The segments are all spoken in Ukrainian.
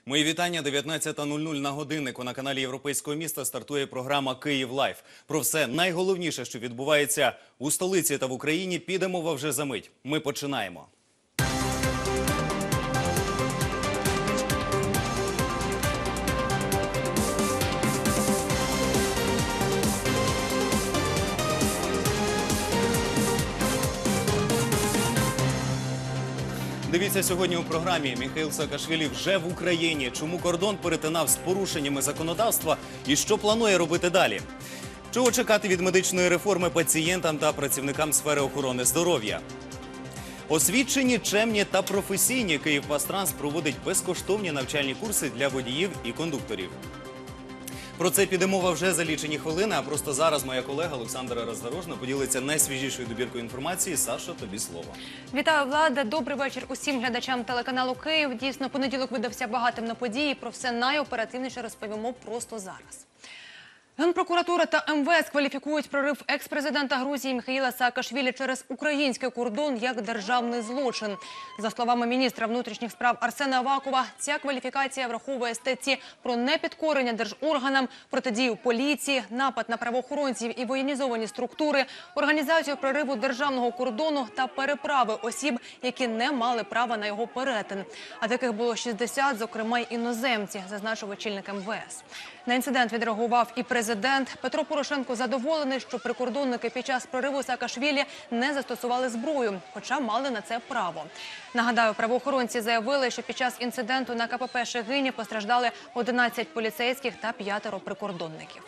Мої вітання. 19:00 на годиннику. На каналі Європейського міста стартує програма «Київ Лайв». Про все найголовніше, що відбувається у столиці та в Україні, піде мова вже за мить. Ми починаємо. Дивіться сьогодні у програмі. Міхаїл Саакашвілі вже в Україні. Чому кордон перетинав з порушеннями законодавства і що планує робити далі? Чого чекати від медичної реформи пацієнтам та працівникам сфери охорони здоров'я? Освічені, чемні та професійні «Київпастранс» проводить безкоштовні навчальні курси для водіїв і кондукторів. Про це піде мова вже за лічені хвилини, а просто зараз моя колега Олександра Роздорожна поділиться найсвіжішою добіркою інформації. Сашо, тобі слово. Вітаю, Влада. Добрий вечір усім глядачам телеканалу «Київ». Дійсно, понеділок видався багатим на події. Про все найоперативніше розповімо просто зараз. Генпрокуратура та МВС кваліфікують прорив екс-президента Грузії Міхаїла Саакашвілі через український кордон як державний злочин. За словами міністра внутрішніх справ Арсена Авакова, ця кваліфікація враховує статті про непідкорення держорганам, протидію поліції, напад на правоохоронців і воєнізовані структури, організацію прориву державного кордону та переправи осіб, які не мали права на його перетин. А таких було 60, зокрема й іноземці, зазначив очільник МВС. На інцидент відреагував і президент. Петро Порошенко задоволений, що прикордонники під час прориву Саакашвілі не застосували зброю, хоча мали на це право. Нагадаю, правоохоронці заявили, що під час інциденту на КПП Шегині постраждали 11 поліцейських та 5 прикордонників.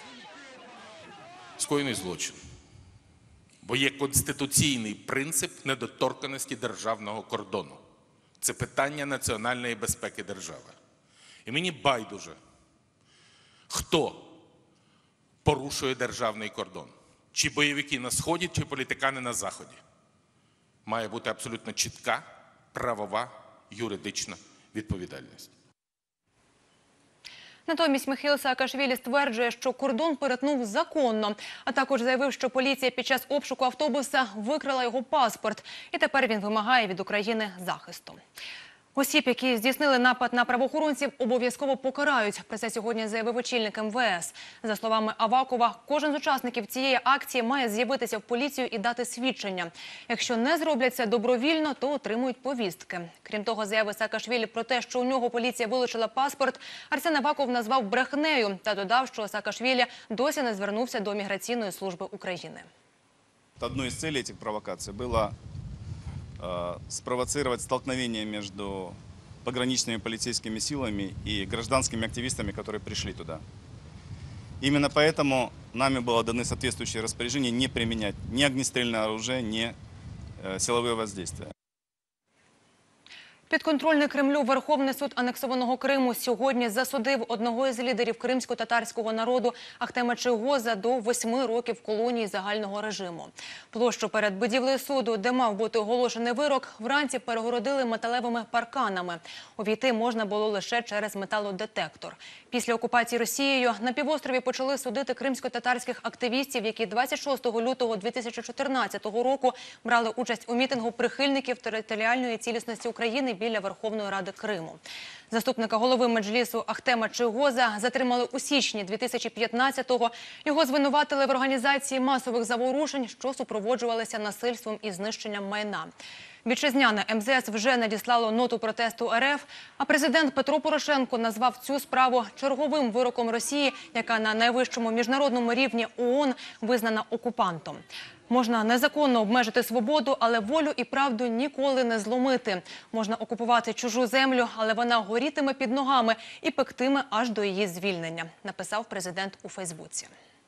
Скоєний злочин, бо є конституційний принцип недоторканості державного кордону. Це питання національної безпеки держави. І мені байдуже, хто порушує державний кордон. Чи бойовики на Сході, чи політикани на Заході. Має бути абсолютно чітка правова юридична відповідальність. Натомість Міхаїл Саакашвілі стверджує, що кордон перетнув законно, а також заявив, що поліція під час обшуку автобуса викрала його паспорт, і тепер він вимагає від України захисту. Осіб, які здійснили напад на правоохоронців, обов'язково покарають. Про це сьогодні заявив очільник МВС. За словами Авакова, кожен з учасників цієї акції має з'явитися в поліцію і дати свідчення. Якщо не зроблять це добровільно, то отримують повістки. Крім того, заяви Саакашвілі про те, що у нього поліція вилучила паспорт, Арсен Аваков назвав брехнею та додав, що Саакашвілі досі не звернувся до Міграційної служби України. Одной из целей этих провокаций было спровоцировать столкновение между пограничными полицейскими силами и гражданскими активистами, которые пришли туда. Именно поэтому нами было даны соответствующие распоряжения не применять ни огнестрельное оружие, ни силовые воздействия. Підконтрольний Кремлю Верховний суд анексованого Криму сьогодні засудив одного із лідерів кримсько-татарського народу Ахтема Чийгоза до 8 років колонії загального режиму. Площу перед будівлею суду, де мав бути оголошений вирок, вранці перегородили металевими парканами. Увійти можна було лише через металодетектор. Після окупації Росією на півострові почали судити кримсько-татарських активістів, які 26 лютого 2014 року брали участь у мітингу прихильників територіальної цілісності України біля Верховної Ради Криму. Заступника голови Меджлісу Ахтема Чийгоза затримали у січні 2015-го. Його звинуватили в організації масових заворушень, що супроводжувалися насильством і знищенням майна. Вітчизняне МЗС вже надіслало ноту протесту РФ, а президент Петро Порошенко назвав цю справу черговим вироком Росії, яка на найвищому міжнародному рівні ООН визнана окупантом. Можна незаконно обмежити свободу, але волю і правду ніколи не зломити. Можна окупувати чужу землю, але вона горітиме під ногами і пектиме аж до її звільнення, написав президент у Фейсбуці.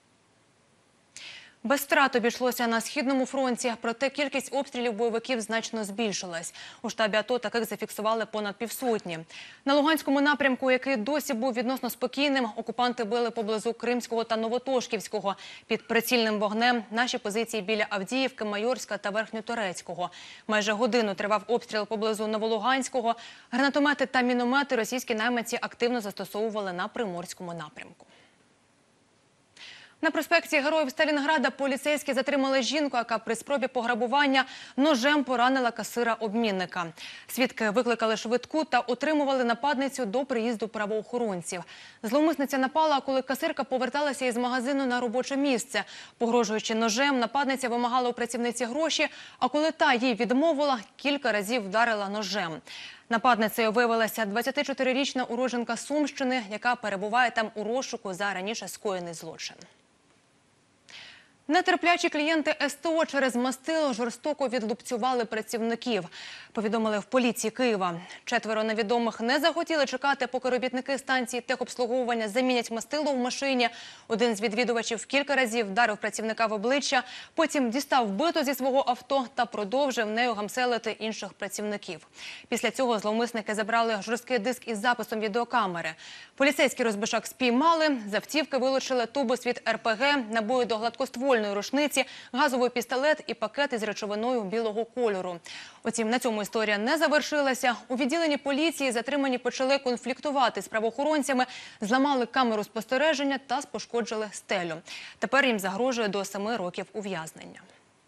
Без втрат обійшлося на Східному фронті, проте кількість обстрілів бойовиків значно збільшилась. У штабі АТО таких зафіксували понад півсотні. На Луганському напрямку, який досі був відносно спокійним, окупанти били поблизу Кримського та Новотошківського. Під прицільним вогнем наші позиції біля Авдіївки, Майорська та Верхньоторецького. Майже годину тривав обстріл поблизу Новолуганського. Гранатомети та міномети російські найманці активно застосовували на Приморському напрямку. На проспекті Героїв Сталінграда поліцейські затримали жінку, яка при спробі пограбування ножем поранила касира-обмінника. Свідки викликали швидку та отримували нападницю до приїзду правоохоронців. Зловмисниця напала, коли касирка поверталася із магазину на робоче місце. Погрожуючи ножем, нападниця вимагала у працівниці гроші, а коли та їй відмовила, кілька разів вдарила ножем. Нападницею виявилася 24-річна уродженка Сумщини, яка перебуває там у розшуку за раніше скоєний злочин. Нетерплячі клієнти СТО через мастило жорстоко відлупцювали працівників. Повідомили в поліції Києва. 4 невідомих не захотіли чекати, поки робітники станції техобслуговування замінять мастило в машині. Один з відвідувачів кілька разів вдарив працівника в обличчя, потім дістав биту зі свого авто та продовжив нею гамселити інших працівників. Після цього зловмисники забрали жорсткий диск із записом відеокамери. Поліцейські розбишак спіймали, з автівки вилучили тубус від РПГ, набої до гладкоствольної рушниці, газовий пістолет і пакет із речовиною білого кольору. Утім, на цьому історія не завершилася. У відділенні поліції затримані почали конфліктувати з правоохоронцями, зламали камеру спостереження та пошкоджили стелю. Тепер їм загрожує до 7 років ув'язнення.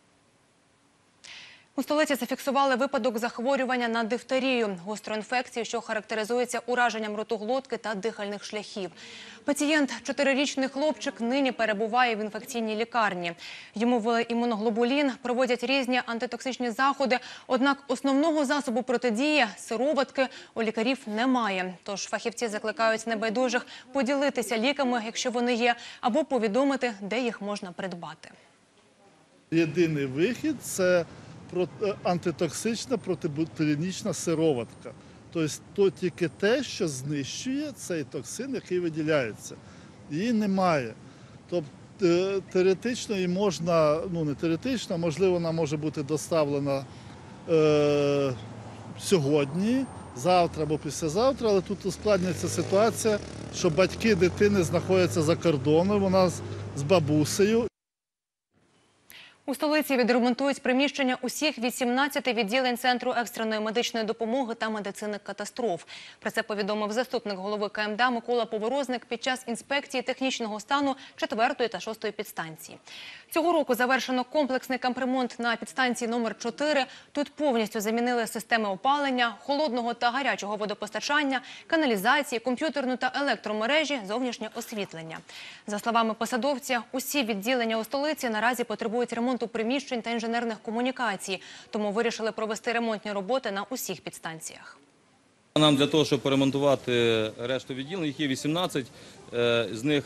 У столиці зафіксували випадок захворювання на дифтерію – гостру інфекцію, що характеризується ураженням ротоглотки та дихальних шляхів. Пацієнт, 4-річний хлопчик, нині перебуває в інфекційній лікарні. Йому ввели імуноглобулін, проводять різні антитоксичні заходи. Однак основного засобу протидії – сироватки – у лікарів немає. Тож фахівці закликають небайдужих поділитися ліками, якщо вони є, або повідомити, де їх можна придбати. Єдиний вихід – це антитоксична протиботулінічна сироватка. Тобто тільки те, що знищує цей токсин, який виділяється. Її немає. Тобто теоретично її можна, не теоретично, можливо, вона може бути доставлена сьогодні, завтра або післязавтра, але тут ускладнюється ситуація, що батьки дитини знаходяться за кордоном, вона з бабусею. У столиці відремонтують приміщення усіх 18 відділень Центру екстреної медичної допомоги та медицини катастроф. Про це повідомив заступник голови КМДА Микола Поворозник під час інспекції технічного стану 4-ї та 6-ї підстанції. Цього року завершено комплексний капремонт на підстанції номер 4. Тут повністю замінили системи опалення, холодного та гарячого водопостачання, каналізації, комп'ютерну та електромережі, зовнішнє освітлення. За словами посадовця, усі відділення у столиці наразі потребують ремонту приміщень та інженерних комунікацій, тому вирішили провести ремонтні роботи на усіх підстанціях. Нам для того, щоб поремонтувати решту відділень, їх є 18, з них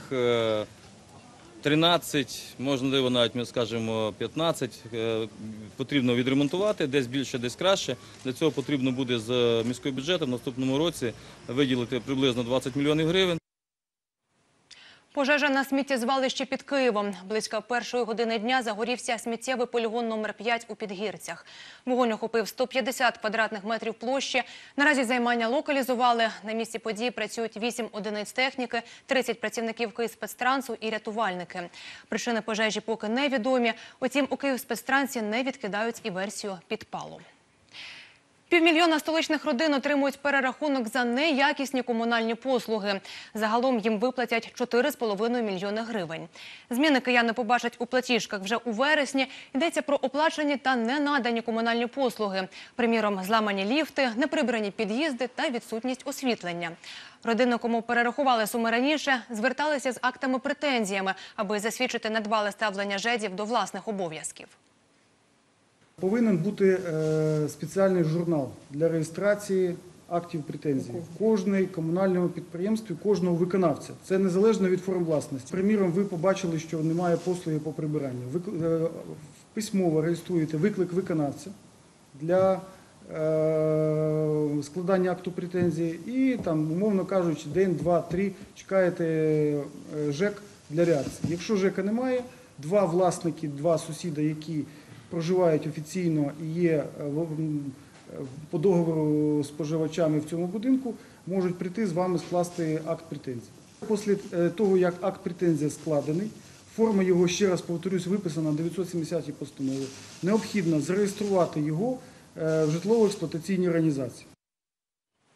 13, можливо, навіть ми скажемо 15, потрібно відремонтувати, десь більше, десь краще. Для цього потрібно буде з міського бюджету в наступному році виділити приблизно 20 мільйонів гривень. Пожежа на сміттєзвалищі під Києвом. Близько 1-ї години дня загорівся сміттєвий полігон номер 5 у Підгірцях. Вогонь охопив 150 квадратних метрів площі. Наразі займання локалізували. На місці події працюють 8 одиниць техніки, 30 працівників Київспецтрансу і рятувальники. Причини пожежі поки невідомі. Утім, у Київспецтрансі не відкидають і версію підпалу. 500 000 столичних родин отримують перерахунок за неякісні комунальні послуги. Загалом їм виплатять 4,5 мільйони гривень. Зміни кияни побачать у платіжках вже у вересні. Йдеться про оплачені та ненадані комунальні послуги. Приміром, зламані ліфти, неприбрані під'їзди та відсутність освітлення. Родини, кому перерахували суми раніше, зверталися з актами-претензіями, аби засвідчити недбале ставлення ЖЕДів до власних обов'язків. Повинен бути спеціальний журнал для реєстрації актів претензій в кожному комунальному підприємстві, кожного виконавця. Це незалежно від форм власності. Приміром, ви побачили, що немає послуги по прибиранню. Ви письмово реєструєте виклик виконавця для складання акту претензії і, там, умовно кажучи, день, два, три чекаєте ЖЕК для реакції. Якщо ЖЕКа немає, два власники, два сусіда, які проживають офіційно і є по договору з споживачами в цьому будинку, можуть прийти з вами скласти акт претензій. Після того, як акт претензії складений, форма його, ще раз повторюсь, виписана в 970-й постанові, необхідно зареєструвати його в житлово-експлуатаційній організації.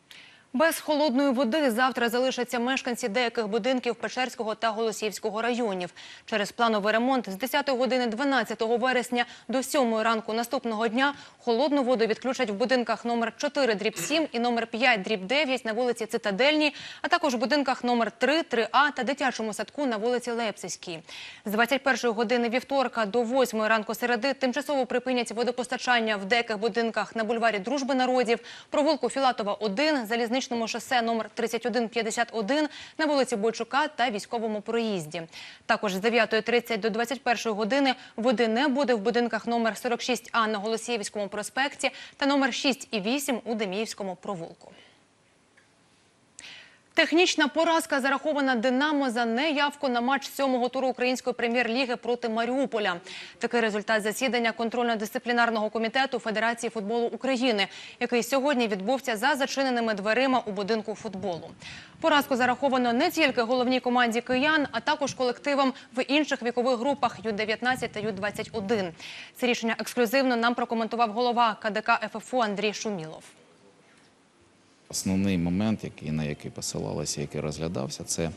Без холодної води завтра залишаться мешканці деяких будинків Печерського та Голосіївського районів. Через плановий ремонт з 10 години 12 вересня до 7 ранку наступного дня холодну воду відключать в будинках номер 4/7 і номер 5/9 на вулиці Цитадельній, а також в будинках номер 3, 3А та дитячому садку на вулиці Лепсівській. З 21 години вівторка до 8 ранку середи тимчасово припинять водопостачання в деяких будинках на бульварі Дружби народів, провулку Філатова, 1, залізничному шосе номер 3151 на вулиці Бойчука та військовому проїзді. Також з 9:30 до 21 години води не буде в будинках номер 46А на Голосіївському проспекті та номер 6 і 8 у Деміївському провулку. Технічна поразка зарахована «Динамо» за неявку на матч 7-го туру Української прем'єр-ліги проти Маріуполя. Такий результат засідання контрольно-дисциплінарного комітету Федерації футболу України, який сьогодні відбувся за зачиненими дверима у будинку футболу. Поразку зараховано не тільки головній команді киян, а також колективам в інших вікових групах Ю-19 та Ю-21. Це рішення ексклюзивно нам прокоментував голова КДК ФФУ Андрій Шумілов. Основний момент, на який посилалося, який розглядався, це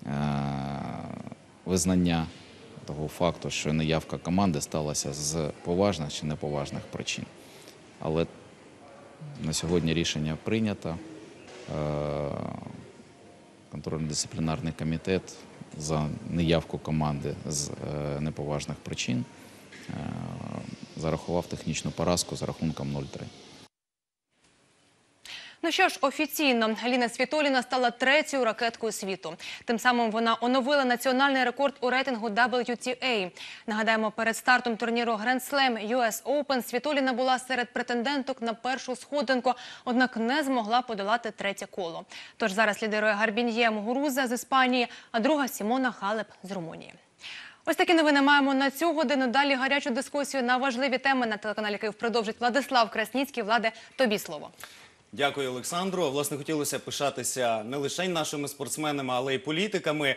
визнання того факту, що неявка команди сталася з поважних чи неповажних причин. Але на сьогодні рішення прийнято. Контрольно-дисциплінарний комітет за неявку команди з неповажних причин зарахував технічну поразку з рахунком 0-3. Ну що ж, офіційно Аліна Світоліна стала 3-ю ракеткою світу. Тим самим вона оновила національний рекорд у рейтингу WTA. Нагадаємо, перед стартом турніру Grand Slam US Open Світоліна була серед претенденток на першу сходинку, однак не змогла подолати третє коло. Тож зараз лідирує Гарбін'є Мугуруза з Іспанії, а друга Сімона Халеп з Румунії. Ось такі новини маємо на цю годину. Далі гарячу дискусію на важливі теми на телеканалі Київ продовжить Владислав Красніцький. Владе, тобі слово. Дякую, Олександру. Власне, хотілося пишатися не лише нашими спортсменами, але й політиками.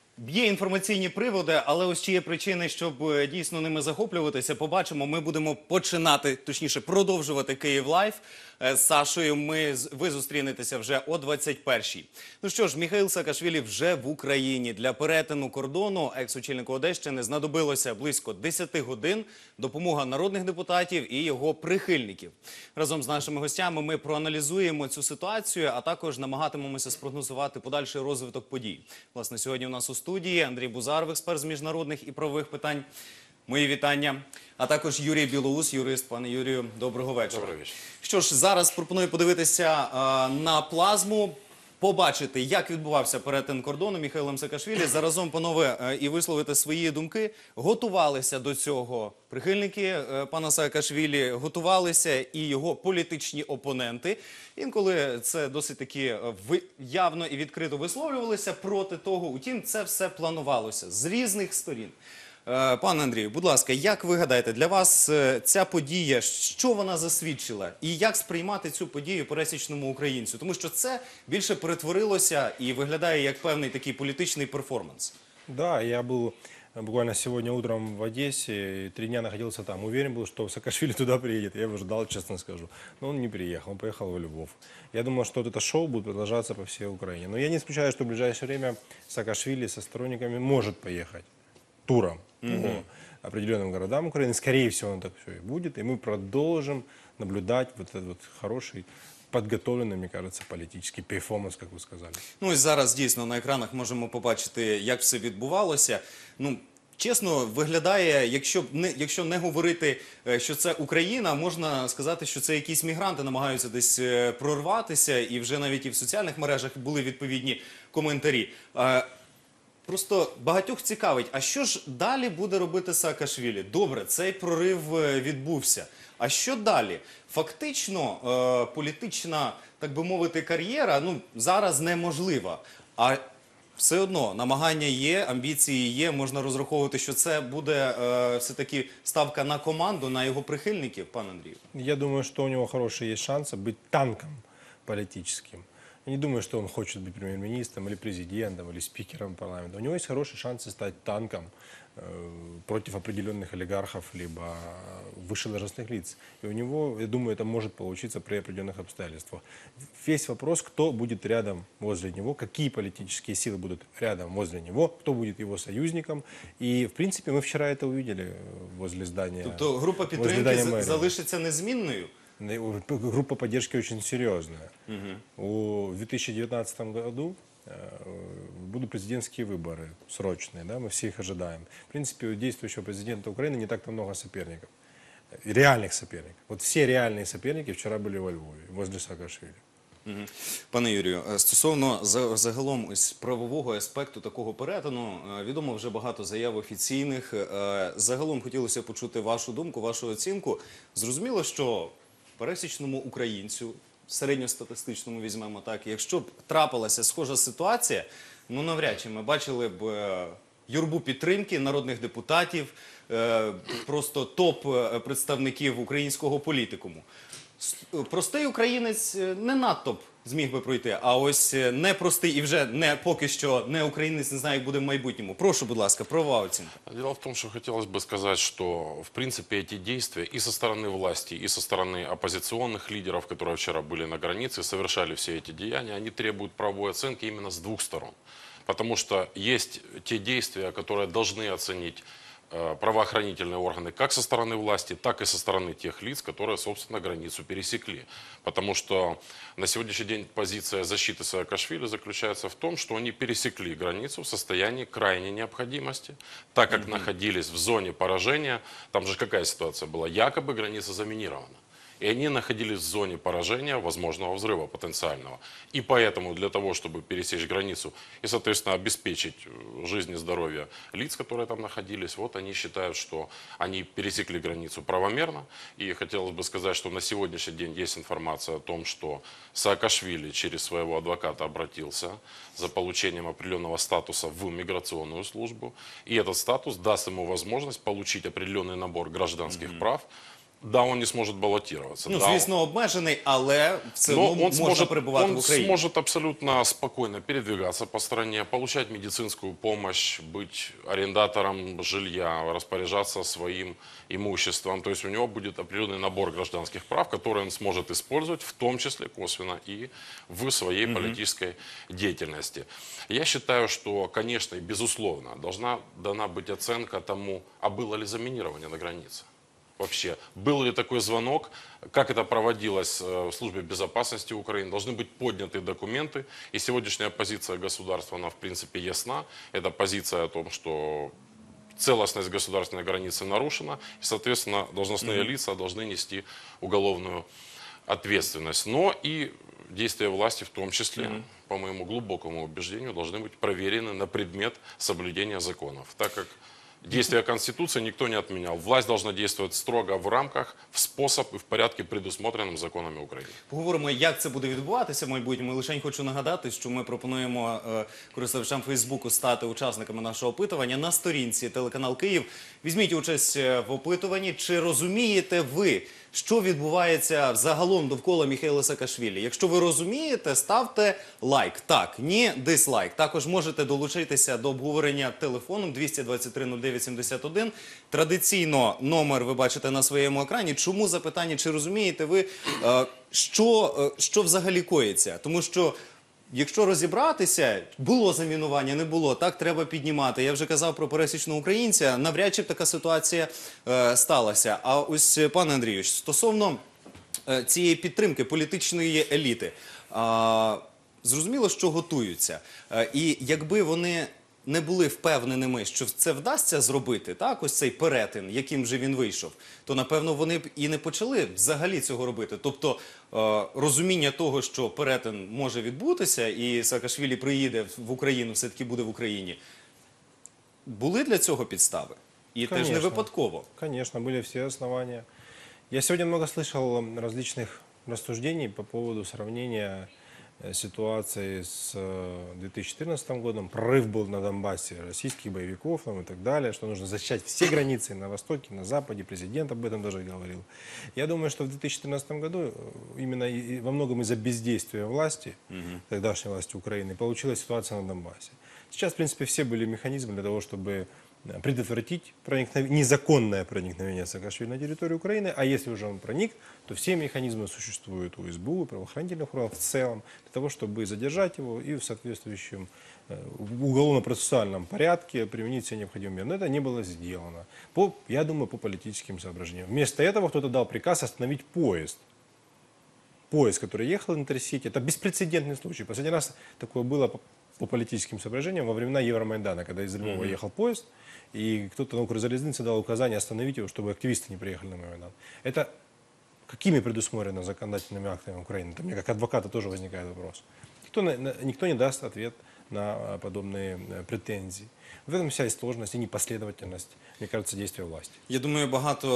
Є інформаційні приводи, але ось чи є причини, щоб дійсно ними захоплюватися, побачимо. Ми будемо починати, точніше, продовжувати Київ Лайв з Сашою. Ви зустрінетеся вже о 21-й. Ну що ж, Міхаїл Саакашвілі вже в Україні. Для перетину кордону екс-очільнику Одещини знадобилося близько 10 годин. Допомога народних депутатів і його прихильників. Разом з нашими гостями ми проаналізуємо цю ситуацію, а також намагатимемося спрогнозувати подальший розвиток подій. Власне, сьогодні у нас у студії Андрій Бузаров, експерт з міжнародних і правових питань. Мої вітання. А також Юрій Білоус, юрист. Пане Юрію, доброго вечора. Доброго вечора. Що ж, зараз пропоную подивитися на плазму, побачити, як відбувався перетин кордону Міхаїлом Саакашвілі. Заразом, панове, і висловити свої думки. Готувалися до цього прихильники пана Саакашвілі, готувалися і його політичні опоненти. Інколи це досить таки явно і відкрито висловлювалися проти того. Утім, це все планувалося з різних сторін. Пане Андрію, будь ласка, як ви гадаєте, для вас ця подія, що вона засвідчила? І як сприймати цю подію пересічному українцю? Тому що це більше перетворилося і виглядає як певний такий політичний перформанс. Да, я был буквально сегодня утром в Одессе, и 3 дня находился там. Уверен был, что Саакашвили туда приедет. Я его ждал, честно скажу. Но он не приехал, он поехал в Львов. Я думал, что вот это шоу будет продолжаться по всей Украине. Но я не исключаю, что в ближайшее время Саакашвили со сторонниками может поехать туром по определенным городам Украины. Скорее всего, он так все и будет. И мы продолжим наблюдать вот этот вот хороший, подготовлений, мені кажется, політичний перформанс, як ви сказали. Ну і зараз дійсно на екранах можемо побачити, як все відбувалося. Ну, чесно, виглядає, якщо не говорити, що це Україна, можна сказати, що це якісь мігранти намагаються десь прорватися, і вже навіть і в соціальних мережах були відповідні коментарі. Просто багатьох цікавить, а що ж далі буде робити Саакашвілі? Добре, цей прорив відбувся. А що далі? Фактично, політична, так би мовити, кар'єра зараз неможлива. А все одно намагання є, амбіції є, можна розраховувати, що це буде все-таки ставка на команду, на його прихильників, пане Андрію? Я думаю, что у него хорошие есть шансы быть танком политическим. Я не думаю, что он хочет быть премьер-министром или президентом, или спикером парламента. У него есть хорошие шансы стать танком против определенных олигархов, либо высших должностных лиц. И у него, я думаю, это может получиться при определенных обстоятельствах. Весь вопрос, кто будет рядом возле него, какие политические силы будут рядом возле него, кто будет его союзником. И, в принципе, мы вчера это увидели возле здания. Тобто група возле підтримки здания мэрии. залишиться незмінною? Группа поддержки очень серьезная. В 2019 году будут президентские выборы срочные, да, мы все их ожидаем. В принципе, у действующего президента Украины не так-то много соперников, реальных соперников. Вот все реальные соперники вчера были во Львове, возле Саакашвили. Пане Юрію, стосовно загалом ось правового аспекту такого перетину, відомо вже багато заяв офіційних. Загалом хотілося почути вашу думку, вашу оцінку. Зрозуміло, що пересічному українцю, середньостатистичному візьмемо так, якщо б трапилася схожа ситуація, ну навряд чи ми бачили б юрбу підтримки народних депутатів, просто топ-представників українського політикуму. Простий українець не надто б зміг би пройти, а ось непростий і вже не поки що не українець не знає, як буде в майбутньому. Прошу, будь ласка, правова оцінка. Дело в том, что хотелось бы сказать, что в принципе эти действия и со стороны власти, и со стороны оппозиционных лидеров, которые вчера были на границе, совершали все эти деяния, они требуют правовой оценки именно с двух сторон. Потому что есть те действия, которые должны оценить правоохранительные органы как со стороны власти, так и со стороны тех лиц, которые, собственно, границу пересекли. Потому что на сегодняшний день позиция защиты Саакашвили заключается в том, что они пересекли границу в состоянии крайней необходимости, так как находились в зоне поражения. Там же какая ситуация была? Якобы граница заминирована. И они находились в зоне поражения возможного взрыва потенциального. И поэтому для того, чтобы пересечь границу и, соответственно, обеспечить жизнь и здоровье лиц, которые там находились, вот они считают, что они пересекли границу правомерно. И хотелось бы сказать, что на сегодняшний день есть информация о том, что Саакашвили через своего адвоката обратился за получением определенного статуса в миграционную службу. И этот статус даст ему возможность получить определенный набор гражданских прав. Да, он не сможет баллотироваться. Ну, да, звісно, обмежений, але все но одно можна перебувати в он Україні. сможет абсолютно спокойно передвигаться по стране, получать медицинскую помощь, быть арендатором жилья, распоряжаться своим имуществом. То есть у него будет определенный набор гражданских прав, которые он сможет использовать, в том числе косвенно и в своей политической деятельности. Я считаю, что, конечно и безусловно, должна дана быть оценка тому, а было ли заминирование на границе. Вообще, был ли такой звонок, как это проводилось в службе безопасности Украины, должны быть подняты документы. И сегодняшняя позиция государства, она в принципе ясна. Это позиция о том, что целостность государственной границы нарушена, и, соответственно, должностные лица должны нести уголовную ответственность. Но и действия власти в том числе, по моему глубокому убеждению, должны быть проверены на предмет соблюдения законов, так как действия Конституции никто не отменял. Власть должна действовать строго в рамках, в способ и в порядке, предусмотренным законами України. Поговоримо, як це буде відбуватися в майбутньому. Лише хочу нагадати, що ми пропонуємо користувачам Фейсбуку стати учасниками нашого опитування на сторінці телеканал Київ. Візьміть участь в опитуванні. Чи розумієте ви, що відбувається загалом довкола Міхейла Саакашвілі? Якщо ви розумієте, ставте лайк. Так, ні, дизлайк. Також можете долучитися до обговорення телефоном 223 09 71. Традиційно номер ви бачите на своєму екрані. Чому запитання, чи розумієте ви, що взагалі коїться? Тому що якщо розібратися, було замінування, не було, так треба піднімати. Я вже казав про пересічного українця, навряд чи б така ситуація сталася. А ось, пане Андрію, стосовно цієї підтримки політичної еліти, зрозуміло, що готуються. І якби вони не були впевненими, що це вдасться зробити, так, ось цей перетин, яким же він вийшов, то, напевно, вони б і не почали взагалі цього робити. Тобто, розуміння того, що перетин може відбутися, і Саакашвілі приїде в Україну, все-таки буде в Україні, були для цього підстави? І теж не випадково. Конечно, были все основания. Я сегодня много слышал различных рассуждений по поводу сравнения ситуацией с 2014 годом. Прорыв был на Донбассе российских боевиков там, и так далее, что нужно защищать все границы на Востоке, на Западе. Президент об этом даже говорил. Я думаю, что в 2014 году именно во многом из-за бездействия власти, тогдашней власти Украины, получилась ситуация на Донбассе. Сейчас, в принципе, все были механизмы для того, чтобы предотвратить незаконное проникновение Саакашвили на территорию Украины, а если уже он проник, то все механизмы существуют у СБУ, правоохранительных органов в целом, для того, чтобы задержать его и в соответствующем уголовно-процессуальном порядке применить все необходимые меры. Но это не было сделано, я думаю, по политическим соображениям. Вместо этого кто-то дал приказ остановить поезд. Поезд, который ехал в Интерсити, это беспрецедентный случай. Последний раз такое было по политическим соображениям во времена Евромайдана, когда из Львова ехал поезд, и кто-то на Укрзалезнице дал указание остановить его, чтобы активисты не приехали на Майдан. Это какими предусмотрено законодательными актами Украины? Это мне как адвоката тоже возникает вопрос. Никто не даст ответ на подобные претензии. В этом вся и сложность, и непоследовательность, мне кажется, действия власти. Я думаю,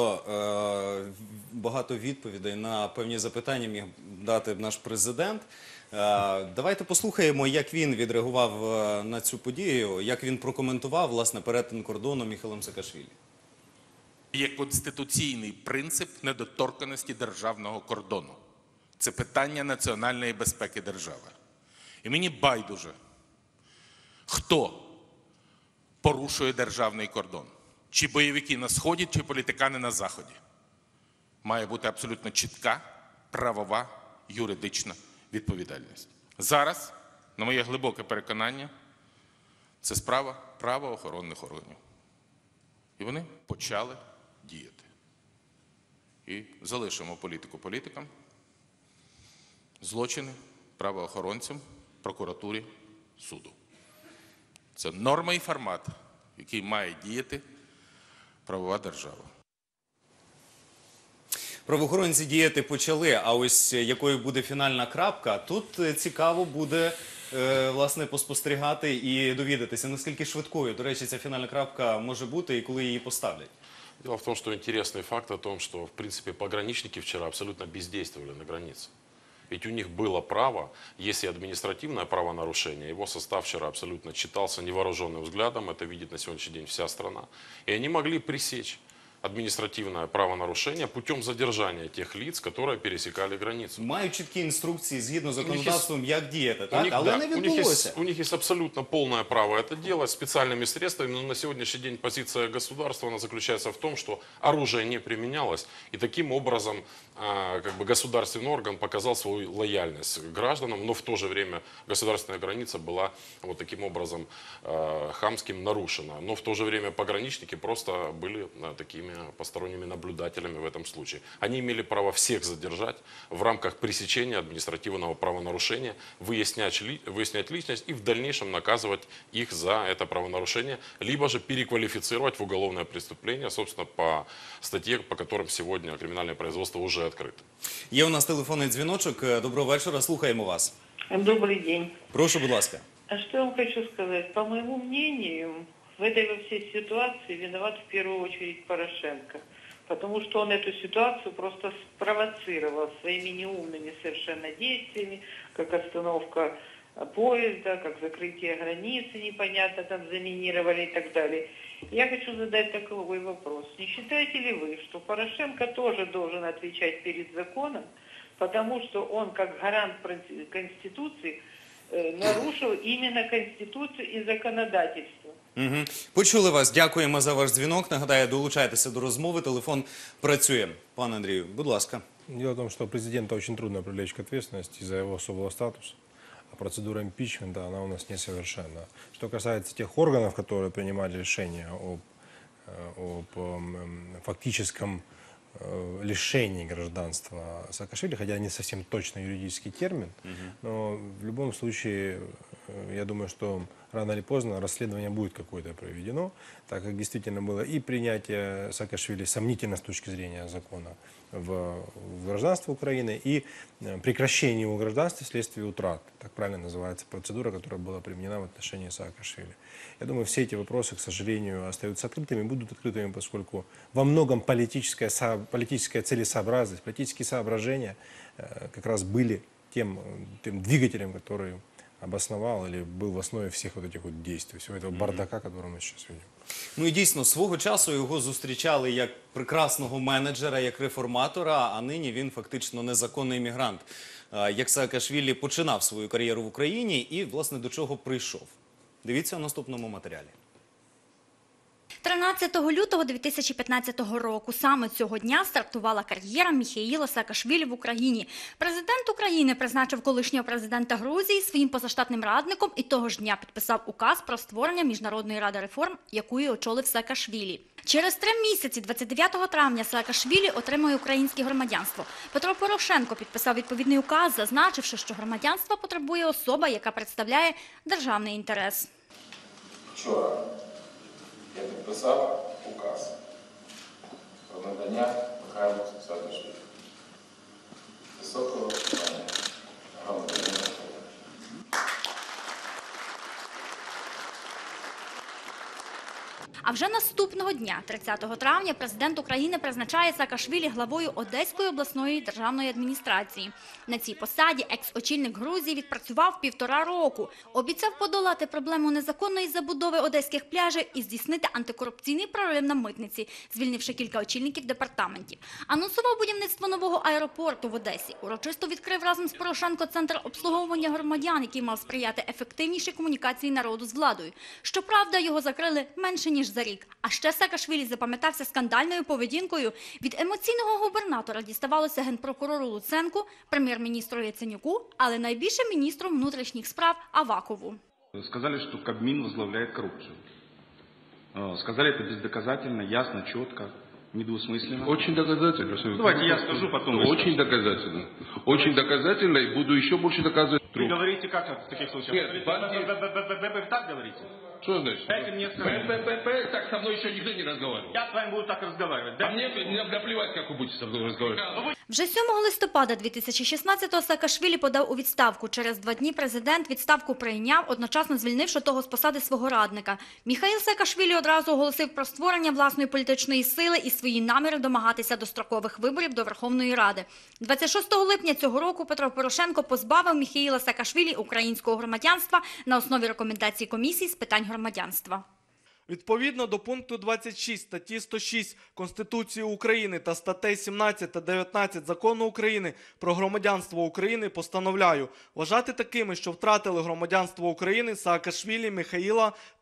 багато відповідей на певні запитання міг дати наш президент. Давайте послухаємо, як він відреагував на цю подію, як він прокоментував, власне, перетин кордону Міхейлом Саакашвілі. Є конституційний принцип недоторканості державного кордону. Це питання національної безпеки держави. І мені байдуже, хто порушує державний кордон. Чи бойовики на Сході, чи політикани на Заході. Має бути абсолютно чітка, правова, юридична відповідальність. Зараз, на моє глибоке переконання, це справа правоохоронних органів. І вони почали діяти. І залишимо політику політикам, злочини правоохоронцям, прокуратурі, суду. Це норма і формат, який має діяти правова держава. Правоохоронці діяти почали, а ось якою буде фінальна крапка, тут цікаво буде, власне, поспостерігати і довідатися, наскільки швидкою, до речі, ця фінальна крапка може бути і коли її поставлять. Дело в том, что интересный факт о том, что, в принципе, пограничники вчера абсолютно бездействовали на границе. Ведь у них было право, есть и административное правонарушение, его состав вчера абсолютно читался невооруженным взглядом, это видит на сегодняшний день вся страна. И они могли пресечь административное правонарушение путем задержания тех лиц, которые пересекали границу. Мають чіткі інструкції згідно з законодавством, як діяти, так? них, Але да, не відбулося. у них есть абсолютно полное право это делать специальными средствами, но на сегодняшний день позиция государства она заключается в том, что оружие не применялось, и таким образом государственный орган показал свою лояльность к гражданам, но в то же время государственная граница была вот таким образом хамским нарушена. Но в то же время пограничники просто были такими посторонними наблюдателями в этом случае. Они имели право всех задержать в рамках пресечения административного правонарушения, выяснять личность и в дальнейшем наказывать их за это правонарушение, либо же переквалифицировать в уголовное преступление, собственно, по статье, по которым сегодня криминальное производство уже открыто. Є у нас телефонний дзвіночок. Доброго вечора, слухаємо вас. Добрый день. Прошу, будь ласка. Что я вам хочу сказать? По моему мнению, в этой во всей ситуации виноват в первую очередь Порошенко. Потому что он эту ситуацию просто спровоцировал своими неумными совершенно действиями, как остановка поезда, как закрытие границы непонятно, там заминировали и так далее. Я хочу задать такой вопрос. Не считаете ли вы, что Порошенко тоже должен отвечать перед законом, потому что он, как гарант Конституции, нарушил именно Конституцию и законодательство? Угу. Почули вас. Дякуємо за ваш дзвінок. Нагадаю, долучайтеся до розмови. Телефон працює. Пане Андрію, будь ласка. Дело в том, что президента очень трудно привлечь к ответственности из-за его особого статуса. А процедура импичмента, она у нас несовершенна. Что касается тех органов, которые принимали решение об фактическом лишении гражданства Саакашвили, хотя не совсем точно юридический термин, но в любом случае, я думаю, что рано или поздно расследование будет какое-то проведено, так как действительно было и принятие Саакашвили сомнительно с точки зрения закона в гражданство Украины, и прекращение его гражданства вследствие утрат. Так правильно называется процедура, которая была применена в отношении Саакашвили. Я думаю, все эти вопросы, к сожалению, остаются открытыми, будут открытыми, поскольку во многом политическая целесообразность, политические соображения как раз были тем двигателем, который обосновал или был в основе всех вот этих вот действий, всего этого бардака, который мы сейчас видим. Ну і дійсно, свого часу його зустрічали як прекрасного менеджера, як реформатора, а нині він фактично незаконний мігрант. Як Саакашвілі починав свою кар'єру в Україні і, власне, до чого прийшов. Дивіться у наступному матеріалі. 13 лютого 2015 року саме цього дня стартувала кар'єра Міхеїла Саакашвілі в Україні. Президент України призначив колишнього президента Грузії своїм позаштатним радником і того ж дня підписав указ про створення Міжнародної ради реформ, яку і очолив Саакашвілі. Через 3 місяці, 29 травня, Саакашвілі отримує українське громадянство. Петро Порошенко підписав відповідний указ, зазначивши, що громадянства потребує особа, яка представляє державний інтерес. Вчора я підписав указ про надання Михайлу Саакашвілі високого звання громадянина України. А вже наступного дня, 30 травня, президент України призначає Саакашвілі главою Одеської обласної державної адміністрації. На цій посаді екс-очільник Грузії відпрацював 1,5 року. Обіцяв подолати проблему незаконної забудови одеських пляжів і здійснити антикорупційний прорив на митниці, звільнивши кілька очільників департаментів. Анонсував будівництво нового аеропорту в Одесі. Урочисто відкрив разом з Порошенко центр обслуговування громадян, який мав сприяти ефективнішій комунікації народу з владою. Щоправда, його закрили менше ніж за рік. А ще Саакашвілі запам'ятався скандальною поведінкою. Від емоційного губернатора діставалося генпрокурору Луценку, прем'єр-міністру Яценюку, але найбільше міністру внутрішніх справ Авакову. Сказали, что Кабмин возглавляет коррупцию. Сказали это бездоказательно, ясно, четко, недвусмысленно. Очень доказательно. Давайте я скажу, потом вы Очень доказательно. Очень доказательно, и буду еще больше доказывать. Вы говорите как в таких случаях? Нет, Вы так говорите? Что значит? Дайте мне сказать. Так со мной еще никто не разговаривал. Я с вами буду так разговаривать. А мне наплевать, как вы будете со мной разговаривать. Вже 7 листопада 2016-го Саакашвілі подав у відставку. Через 2 дні президент відставку прийняв, одночасно звільнивши того з посади свого радника. Міхаїл Саакашвілі одразу оголосив про створення власної політичної сили і свої наміри домагатися дострокових виборів до Верховної Ради. 26 липня цього року Петро Порошенко позбавив Міхаїла Саакашвілі українського громадянства на основі рекомендацій комісії з питань громадянства. Відповідно до пункту 26 статті 106 Конституції України та статей 17 та 19 Закону України про громадянство України постановляю вважати такими, що втратили громадянство України Саакашвілі Міхаїла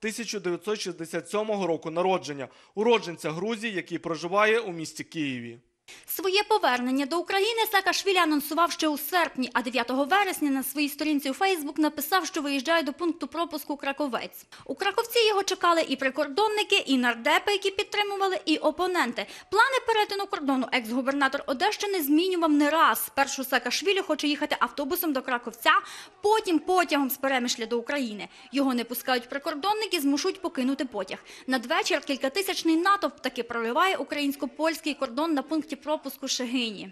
1967 року народження, уродженця Грузії, який проживає у місті Києві. Своє повернення до України Саакашвілі анонсував ще у серпні, а 9 вересня на своїй сторінці у Фейсбук написав, що виїжджає до пункту пропуску Краковець. У Краковці його чекали і прикордонники, і нардепи, які підтримували, і опоненти. Плани перетину кордону екс-губернатор Одещини змінював не раз. Спершу Саакашвілі хоче їхати автобусом до Краковця, потім потягом з Перемишля до України. Його не пускають прикордонники, змушують покинути потяг. Надвечір кількатисячний натовп таки прориває українсько-польський кордон на пункті пропуску Шегині.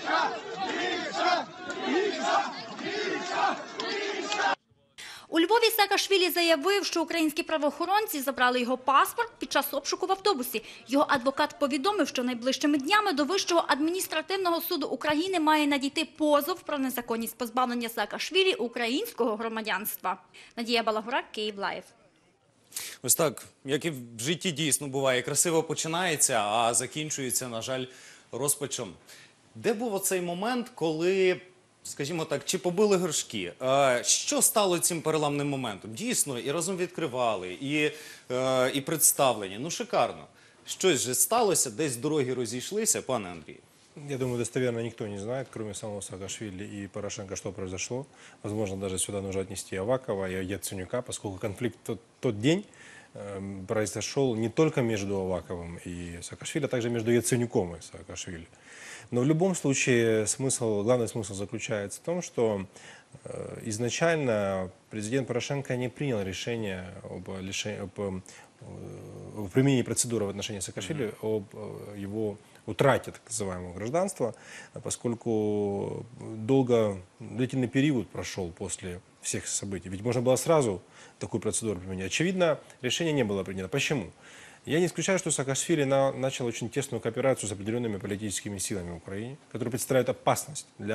У Львові Саакашвілі заявив, що українські правоохоронці забрали його паспорт під час обшуку в автобусі. Його адвокат повідомив, що найближчими днями до Вищого адміністративного суду України має надійти позов про незаконність позбавлення Саакашвілі українського громадянства. Надія Балагура, Київ Лайв. Ось так, як і в житті дійсно буває, красиво починається, а закінчується, на жаль, розпачом. Де був оцей момент, коли, скажімо так, чи побили горшки? Що стало цим переламним моментом? Дійсно, і разом відкривали, і представлення. Ну, шикарно. Щось же сталося, десь дороги розійшлися, пане Андрію. Я думаю, достоверно никто не знает, кроме самого Саакашвили и Порошенко, что произошло. Возможно, даже сюда нужно отнести Авакова и Яценюка, поскольку конфликт тот день произошел не только между Аваковым и Саакашвили, а также между Яценюком и Саакашвили. Но в любом случае главный смысл заключается в том, что изначально президент Порошенко не принял решение об применении процедуры в отношении Саакашвили, об его утрате так называемого гражданства, поскольку длительный период прошел после всех событий. Ведь можно было сразу такую процедуру применять. Очевидно, решение не было принято. Почему? Я не исключаю, что Саакашвили начал очень тесную кооперацию с определенными политическими силами в Украине, которые представляют опасность для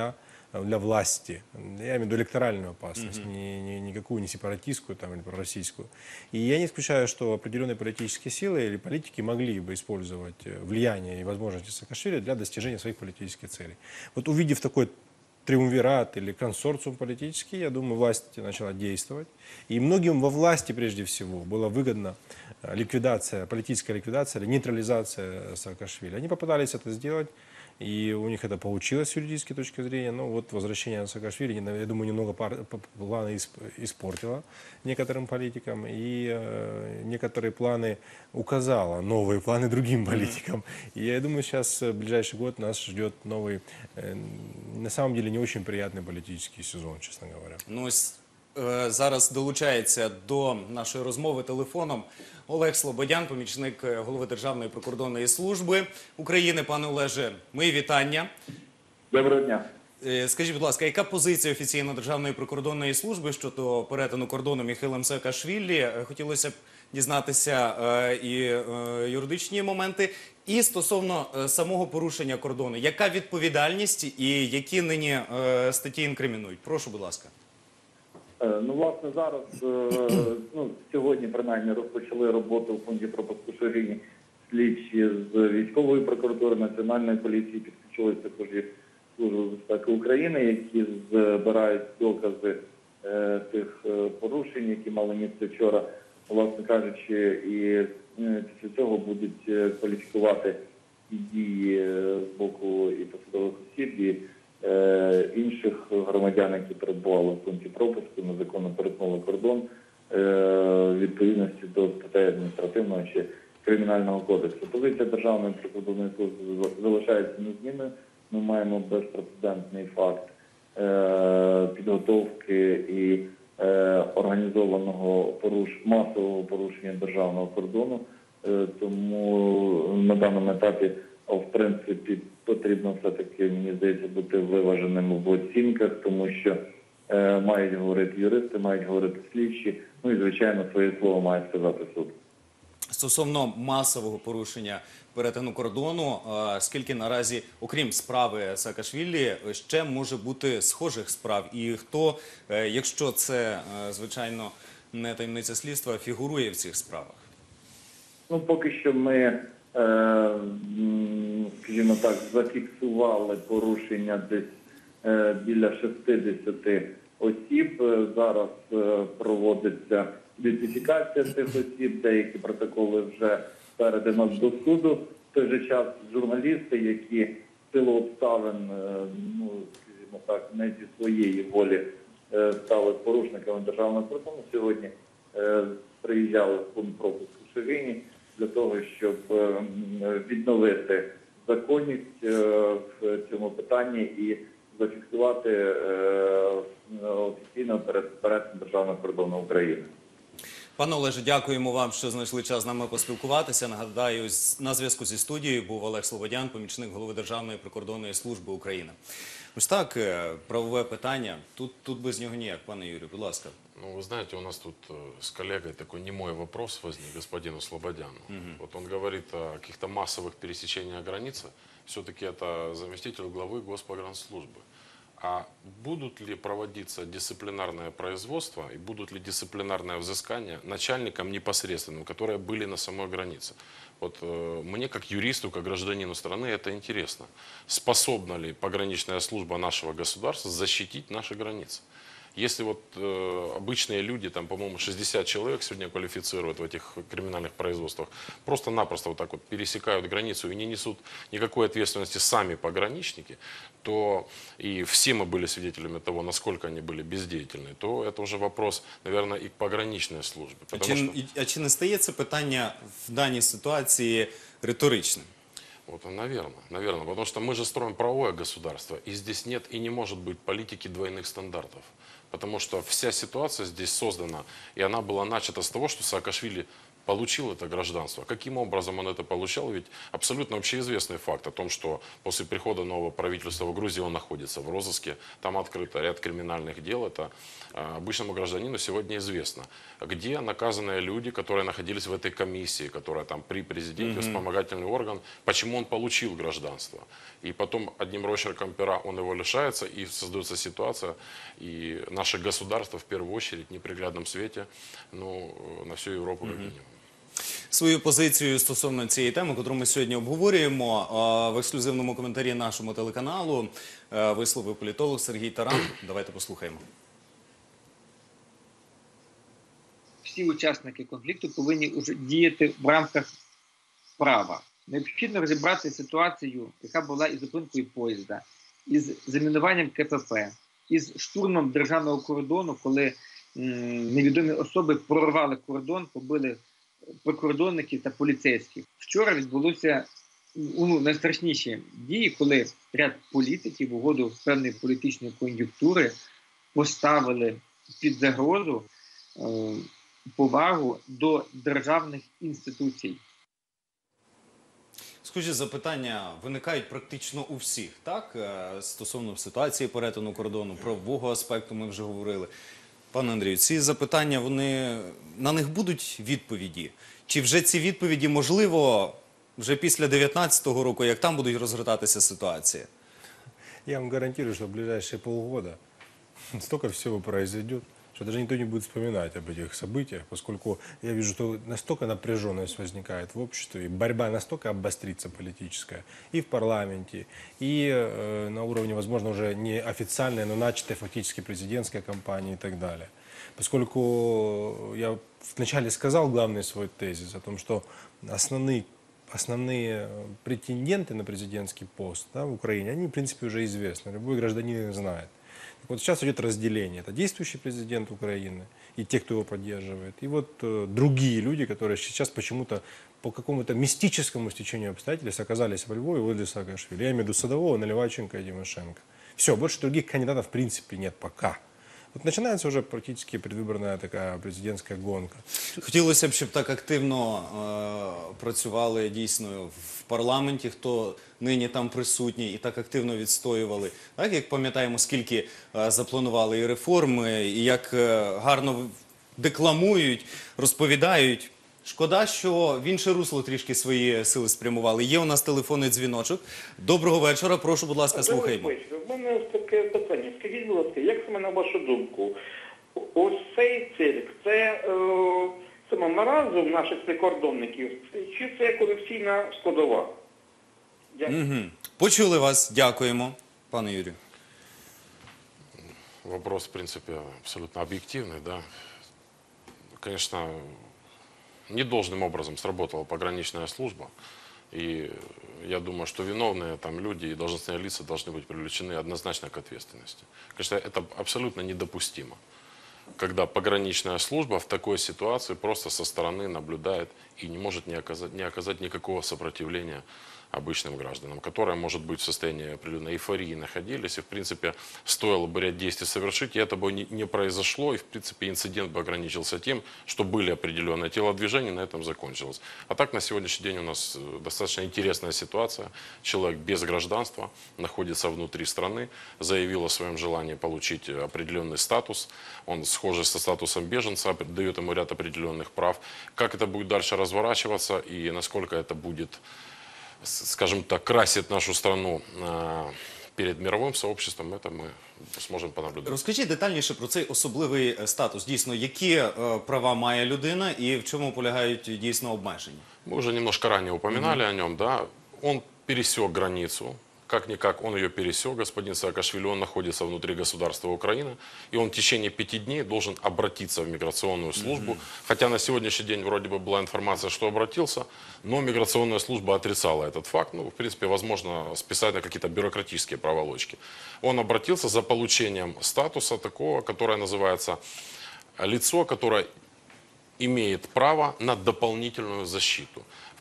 для власти. Я имею в виду электоральную опасность, никакую не сепаратистскую там, или пророссийскую. И я не исключаю, что определенные политические силы или политики могли бы использовать влияние и возможности Саакашвили для достижения своих политических целей. Вот увидев такой триумвират или консорциум политический, я думаю, власть начала действовать. И многим во власти, прежде всего, было выгодно ликвидация, политическая ликвидация или нейтрализация Саакашвили. Они попытались это сделать, и у них это получилось с юридической точки зрения. Но вот возвращение Саакашвили, я думаю, немного планы испортило некоторым политикам, и некоторые планы указало, новые планы другим политикам. И я думаю, сейчас в ближайший год нас ждет новый, на самом деле, не очень приятный политический сезон, честно говоря. Ну, ось зараз долучається до нашої розмови телефоном Олег Слободян, помічник голови Державної прикордонної служби України. Пане Олеже, мої вітання. Доброго дня. Скажіть, будь ласка, яка позиція офіційно Державної прикордонної служби щодо перетину кордону Міхейлом Саакашвілі? Хотілося б дізнатися і юридичні моменти. І стосовно самого порушення кордону, яка відповідальність і які нині статті інкримінують? Прошу, будь ласка. Ну, власне, зараз, сьогодні, принаймні, розпочали роботу у пункті пропуску Ширіні слідчі з військової прокуратури, Національної поліції, підключилися також і Служби безпеки України, які збирають докази тих порушень, які мали місце вчора, власне кажучи, і після цього будуть кваліфікувати і дії з боку і посадових осіб, і інших громадян, які перебували в пункті пропуску, незаконно перетнули кордон відповідності до статей адміністративного чи кримінального кодексу. Позиція Державної прикордонної служби залишається незмінною. Ми маємо безпрецедентний факт підготовки і організованого масового порушення державного кордону. Тому на даному етапі, в принципі, потрібно все-таки, мені здається, бути виваженим в оцінках, тому що мають говорити юристи, мають говорити слідчі, ну і, звичайно, своє слово має сказати суд. Стосовно масового порушення перетину кордону, скільки наразі, окрім справи Саакашвілі, ще може бути схожих справ? І хто, якщо це, звичайно, не таємниця слідства, фігурує в цих справах? Ну, поки що ми, скажімо так, зафіксували порушення десь біля 60 осіб. Зараз проводиться ідентифікація цих осіб, деякі протоколи вже передано до суду. В той же час журналісти, які в силу обставин, скажімо так, не зі своєї волі стали порушниками державного кордону, сьогодні приїжджали в пункт пропуску в Ширіні для того, щоб відновити законність в цьому питанні і зафіксувати офіційно перетин державного кордону України. Пане Олеже, дякуємо вам, що знайшли час з нами поспілкуватися. Нагадаю, на зв'язку зі студією був Олег Слободян, помічник голови Державної прикордонної служби України. Ось так, правове питання. Тут без нього ніяк, пане Юрію, будь ласка. Ну, вы знаете, у нас тут с коллегой такой немой вопрос возник господину Слободяну. Вот он говорит о каких-то массовых пересечениях границы. Все-таки это заместитель главы Госпогранслужбы. А будут ли проводиться дисциплинарное производство и будут ли дисциплинарное взыскание начальникам непосредственным, которые были на самой границе? Вот мне, как юристу, как гражданину страны, это интересно. Способна ли пограничная служба нашего государства защитить наши границы? Если вот обычные люди, там, по-моему, 60 человек сегодня квалифицируют в этих криминальных производствах, просто-напросто вот так вот пересекают границу и не несут никакой ответственности сами пограничники, то и все мы были свидетелями того, насколько они были бездеятельны, то это уже вопрос, наверное, и к пограничной службе. А чи не стає це питання в даній ситуації риторичним? Вот, наверное, потому что мы же строим правовое государство, и здесь нет и не может быть политики двойных стандартов. Потому что вся ситуация здесь создана, и она была начата с того, что Саакашвили получил это гражданство. Каким образом он это получал? Ведь абсолютно общеизвестный факт о том, что после прихода нового правительства в Грузии он находится в розыске, там открыто ряд криминальных дел. Это обычному гражданину сегодня известно. Где наказанные люди, которые находились в этой комиссии, которая там при президенте, вспомогательный орган, почему он получил гражданство? И потом одним росчерком пера он его лишается, и создается ситуация, и наше государство в первую очередь в неприглядном свете, ну, на всю Европу как минимум. Свою позицію стосовно цієї теми, яку ми сьогодні обговорюємо, в ексклюзивному коментарі нашому телеканалу висловив політолог Сергій Таран. Давайте послухаємо. Всі учасники конфлікту повинні вже діяти в рамках права. Необхідно розібрати ситуацію, яка була із зупинкою поїзда, із замінуванням КПП, із штурмом державного кордону, коли невідомі особи прорвали кордон, побили прикордонників та поліцейських. Вчора відбулося найстрашніші дії, коли ряд політиків в угоду певної політичної кон'юнктури поставили під загрозу повагу до державних інституцій. Схожі запитання виникають практично у всіх, так? Стосовно ситуації перетину кордону, правового аспекту ми вже говорили. Пане Андрію, ці запитання, на них будуть відповіді? Чи вже ці відповіді, можливо, вже після 2019 року, як там будуть розгортатися ситуація? Я вам гарантирую, что в ближайшие полгода столько всего произойдет, что даже никто не будет вспоминать об этих событиях, поскольку я вижу, что настолько напряженность возникает в обществе, и борьба настолько обострится политическая и в парламенте, и на уровне, возможно, уже не официальной, но начатой фактически президентской кампании и так далее. Поскольку я вначале сказал главный свой тезис о том, что основные претенденты на президентский пост, да, в Украине, они, в принципе, уже известны, любой гражданин их знает. Так вот сейчас идет разделение. Это действующий президент Украины и те, кто его поддерживает, и вот другие люди, которые сейчас почему-то по какому-то мистическому стечению обстоятельств оказались во Львове возле Саакашвили. Я имею в виду Садового, Наливайченко и Тимошенко. Все, больше других кандидатов в принципе нет пока. Вот начинается уже практически предвыборная такая президентская гонка. Хотілося б, щоб так активно працювали дійсно в парламенті, хто нині там присутній, і так активно відстоювали. Так, як пам'ятаємо, скільки запланували і реформи, і як гарно декламують, розповідають. Шкода, що в інше русло трішки свої сили спрямували. Є у нас телефонний дзвіночок. Доброго вечора, прошу, будь ласка, слухаємо. У мене ось таке питання. Скажіть, будь ласка, як саме на вашу думку, ось цей цирк, це саме маразм наших прикордонників, чи це корупційна складова? Почули вас, дякуємо. Пане Юрію. Вопрос, в принципе, абсолютно объективный, да. Конечно, недолжным образом сработала пограничная служба. И я думаю, что виновные там люди и должностные лица должны быть привлечены однозначно к ответственности. Конечно, это абсолютно недопустимо, когда пограничная служба в такой ситуации просто со стороны наблюдает и не может не оказать никакого сопротивления обычным гражданам, которые, может быть, в состоянии определенной эйфории находились, и, в принципе, стоило бы ряд действий совершить, и это бы не произошло, и, в принципе, инцидент бы ограничился тем, что были определенные телодвижения, на этом закончилось. А так, на сегодняшний день у нас достаточно интересная ситуация. Человек без гражданства находится внутри страны, заявил о своем желании получить определенный статус, он схожий со статусом беженца, дает ему ряд определенных прав. Как это будет дальше разворачиваться, и насколько это будет, скажем так, красит нашу страну перед мировим сообществом, это ми зможемо понаблюдати. Розкажіть детальніше про цей особливий статус. Дійсно, які права має людина і в чому полягають дійсно обмеження? Мы уже немножко ранее упоминали о нем, да. Он пересек границу. Как-никак он ее пересек, господин Саакашвили, он находится внутри государства Украины, и он в течение 5 дней должен обратиться в миграционную службу. Хотя на сегодняшний день вроде бы была информация, что обратился, но миграционная служба отрицала этот факт. Ну, в принципе, возможно, списать на какие-то бюрократические проволочки. Он обратился за получением статуса такого, которое называется лицо, которое имеет право на дополнительную защиту. В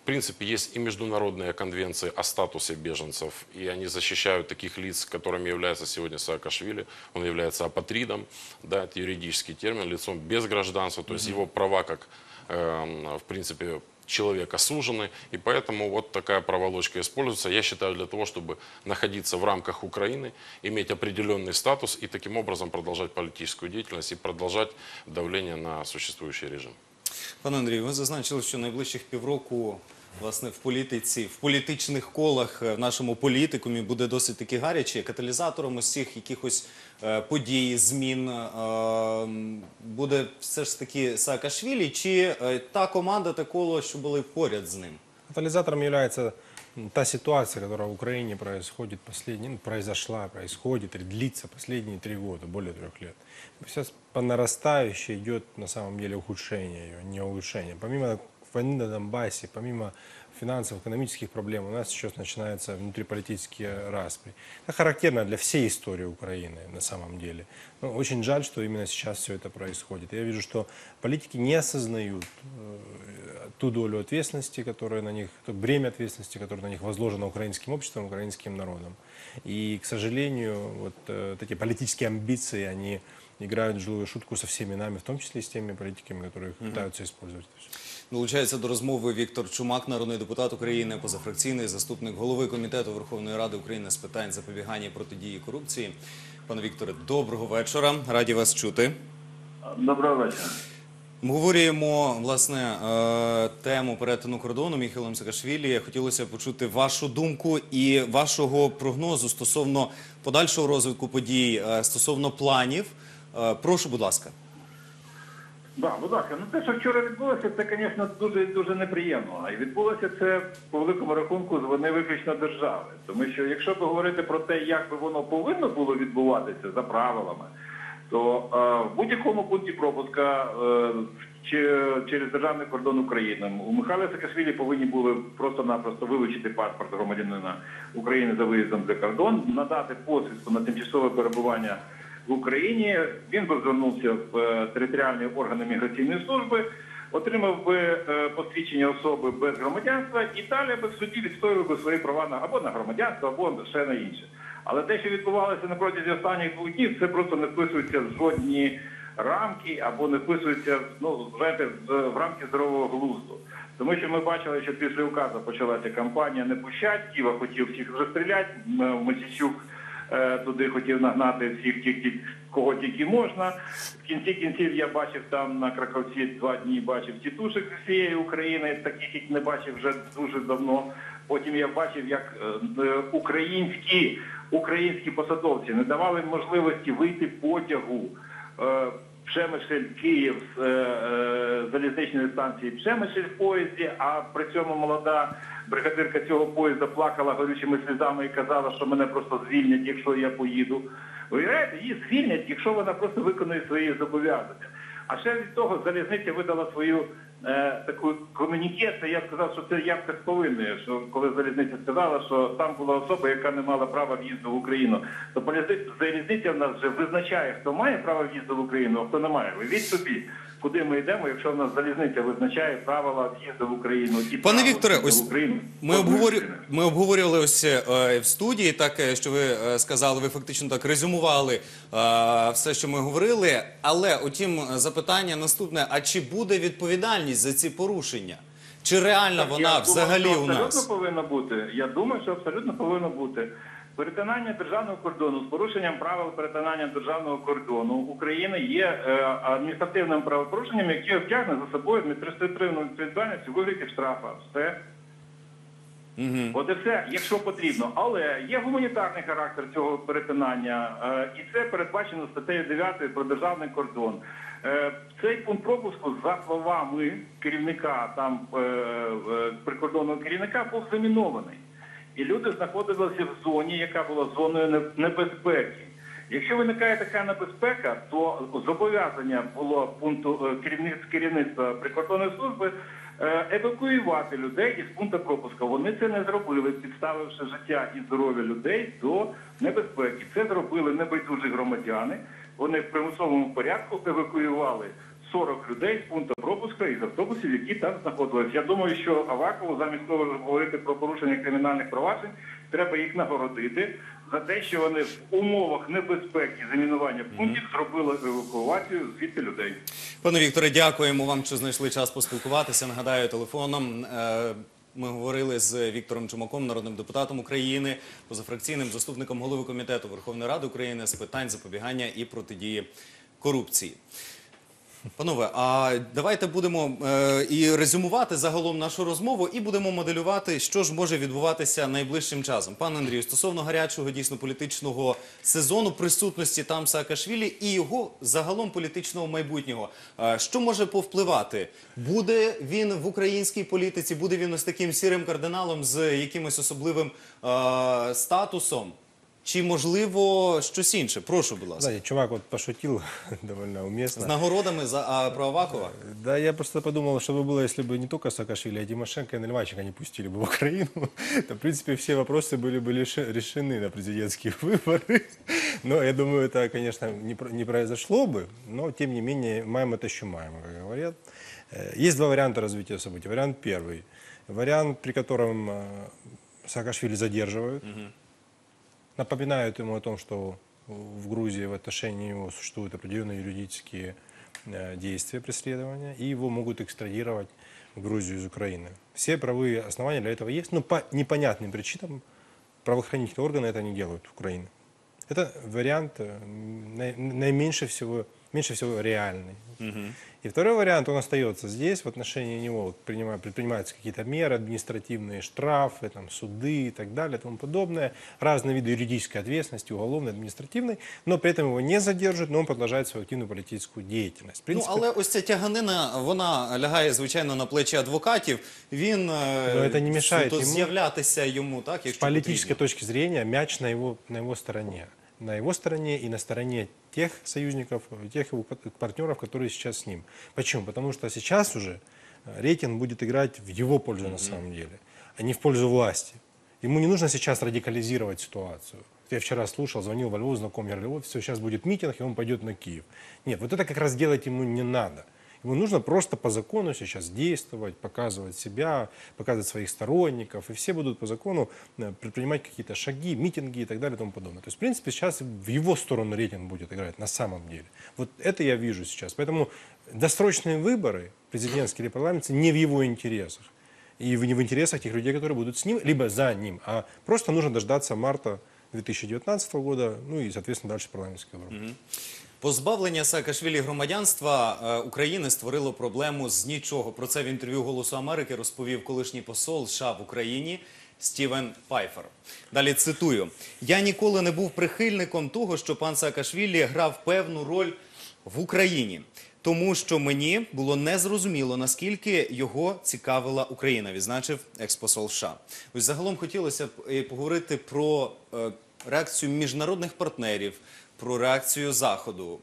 принципе, есть и международные конвенции о статусе беженцев, и они защищают таких лиц, которыми является сегодня Саакашвили. Он является апатридом, да, это юридический термин, лицом без гражданства, то есть его права как, в принципе, человека сужены, и поэтому вот такая проволочка используется, я считаю, для того, чтобы находиться в рамках Украины, иметь определенный статус и таким образом продолжать политическую деятельность и продолжать давление на существующий режим. Пане Андрію, ви зазначили, що найближчих півроку, власне, в політиці, в політичних колах, в нашому політикумі буде досить таки гаряче. Каталізатором усіх якихось подій, змін буде все ж таки Саакашвілі чи та команда, те коло, що були поряд з ним? Катализатором является та ситуация, которая в Украине происходит произошла, происходит и длится последние 3 года, более 3 лет. Сейчас по нарастающей идет на самом деле ухудшение ее, не улучшение. Помимо войны на Донбассе, помимо финансовых, экономических проблем, у нас сейчас начинаются внутриполитические распри. Это характерно для всей истории Украины на самом деле. Но очень жаль, что именно сейчас все это происходит. Я вижу, что политики не осознают ту долю ответственности, которая на них, то бремя ответственности, которое на них возложено украинским обществом, украинским народом. И, к сожалению, вот эти политические амбиции, они играют злую шутку со всеми нами, в том числе и с теми политиками, которые пытаются использовать это все. Долучається до розмови Віктор Чумак, народний депутат України, позафракційний заступник голови Комітету Верховної Ради України з питань запобігання і протидії корупції. Пане Вікторе, доброго вечора. Раді вас чути. Доброго вечора. Ми говоримо, власне, тему перетину кордону Міхейлом Саакашвілі. Хотілося почути вашу думку і вашого прогнозу стосовно подальшого розвитку подій, стосовно планів. Прошу, будь ласка. Так, будь ласка. Ну те, що вчора відбулося, це, звісно, дуже неприємно. І відбулося це, по великому рахунку, з вини виключно держави. Тому що, якщо говорити про те, як би воно повинно було відбуватися за правилами, то в будь-якому пункті пропуска через державний кордон України у Михайла Саакашвілі повинні були просто-напросто вилучити паспорт громадянина України за виїздом за кордон, надати посвідку на тимчасове перебування в Україні, він би звернувся в територіальні органи міграційної служби, отримав би посвідчення особи без громадянства і далі би в суді відстоював би свої права або на громадянство, або ще на інше. Але те, що відбувалося на протязі останніх 2 днів, це просто не вписується в жодні рамки або не вписується в рамки здорового глузду. Тому що ми бачили, що після указу почалася кампанія «Не пущать», Ківа хотів всіх розстріляти, Мосійчук туди хотів нагнати всіх, кого тільки можна. В кінці кінців я бачив там на Краковці 2 дні, бачив тітушек з всієї України, таких як не бачив вже дуже давно. Потім я бачив, як українські посадовці не давали можливості вийти потягу Пшемишель-Київ з залізничної станції Пшемишель в поїзді, а при цьому молода бригадирка цього поїзда плакала горючими сльозами і казала, що мене просто звільнять, якщо я поїду. Уявляєте, її звільнять, якщо вона просто виконує свої зобов'язання. А ще від того залізниця видала свою таку комуніке, це я сказав, що це явка з повинною, що коли залізниця сказала, що там була особа, яка не мала права в'їзду в Україну, то залізниця в нас вже визначає, хто має право в'їзду в Україну, а хто не має. Уявіть собі, куди ми йдемо, якщо в нас залізниця визначає правила в'їзду в Україну. І пане Вікторе, ось ми обговорювали ось в студії, так, що ви сказали, ви фактично так резюмували все, що ми говорили, але, утім, запитання наступне, а чи буде відповідальність за ці порушення? Чи реальна вона взагалі у нас? Я думаю, що абсолютно повинно бути. Перетинання державного кордону з порушенням правил перетинання державного кордону України є адміністративним правопорушенням, яке втягне за собою адміністративну відповідальність у вигляді штрафа. Все. От і все, якщо потрібно. Але є гуманітарний характер цього перетинання, і це передбачено статтею 9 про державний кордон. Цей пункт пропуску, за словами керівника, там прикордонного керівника, був замінований. І люди знаходилися в зоні, яка була зоною небезпеки. Якщо виникає така небезпека, то зобов'язання було пункту керівництва прикордонної служби евакуювати людей із пункту пропуску. Вони це не зробили, підставивши життя і здоров'я людей до небезпеки. Це зробили небайдужі громадяни. Вони в примусовому порядку евакуювали 40 людей з пункту пропуску із автобусів, які там знаходились. Я думаю, що Авакову замість того, щоб говорити про порушення кримінальних проваджень, треба їх нагородити за те, що вони в умовах небезпеки замінування пунктів зробили евакуацію звідти людей. Пане Вікторе, дякуємо вам, що знайшли час поспілкуватися. Нагадаю, телефоном ми говорили з Віктором Чумаком, народним депутатом України, позафракційним заступником голови Комітету Верховної Ради України з питань запобігання і протидії корупції. Панове, а давайте будемо і резюмувати загалом нашу розмову і будемо моделювати, що ж може відбуватися найближчим часом. Пане Андрію, стосовно гарячого, дійсно, політичного сезону, присутності там Саакашвілі і його загалом політичного майбутнього, що може повпливати? Буде він в українській політиці, буде він ось таким сірим кардиналом з якимось особливим статусом? Чи, можливо, щось інше? Прошу, будь ласка. Знаете, чувак вот пошутил довольно уместно. З нагородами про Авакова? Да, я просто подумал, что бы было, если бы не только Саакашвили, а Тимошенко и Наливайчика не пустили бы в Украину, то, в принципе, все вопросы были бы решены на президентские выборы. Но я думаю, это, конечно, не произошло бы, но, тем не менее, маем это еще маем, как говорят. Есть два варианта развития событий. Вариант первый. Вариант, при котором Саакашвили задерживают. Напоминают ему о том, что в Грузии в отношении него существуют определенные юридические действия, преследования, и его могут экстрадировать в Грузию из Украины. Все правовые основания для этого есть, но по непонятным причинам правоохранительные органы это не делают в Украине. Это вариант меньше всего реальный. И второй вариант, он остается здесь, в отношении него предпринимаются какие-то меры, административные штрафы, там, суды и так далее, и тому подобное, разные виды юридической ответственности, уголовной, административной, но при этом его не задерживают, но он продолжает свою активную политическую деятельность. В принципе, але ось ця тяганина, вона лягає, звичайно, на плечі адвокатів. Він з'являтися йому, так, якщо с политической точки зрения, мяч на его стороне. На его стороне и на стороне тех союзников, тех его партнеров, которые сейчас с ним. Почему? Потому что сейчас уже рейтинг будет играть в его пользу на самом деле, а не в пользу власти. Ему не нужно сейчас радикализировать ситуацию. Я вчера слушал, звонил во Львов, знакомый, говорил, вот все, сейчас будет митинг, и он пойдет на Киев. Нет, вот это как раз делать ему не надо. Ему нужно просто по закону сейчас действовать, показывать себя, показывать своих сторонников, и все будут по закону предпринимать какие-то шаги, митинги и так далее и тому подобное. То есть, в принципе, сейчас в его сторону рейтинг будет играть на самом деле. Вот это я вижу сейчас. Поэтому досрочные выборы, президентские или парламентские, не в его интересах. И не в интересах тех людей, которые будут с ним, либо за ним. А просто нужно дождаться марта 2019 года, ну и, соответственно, дальше парламентские выборы. Позбавлення Саакашвілі громадянства України створило проблему з нічого. Про це в інтерв'ю «Голосу Америки» розповів колишній посол США в Україні Стівен Пайфер. Далі цитую. «Я ніколи не був прихильником того, що пан Саакашвілі грав певну роль в Україні, тому що мені було незрозуміло, наскільки його цікавила Україна», відзначив експосол США. Ось загалом хотілося б поговорити про реакцію міжнародних партнерів, про реакцію Заходу.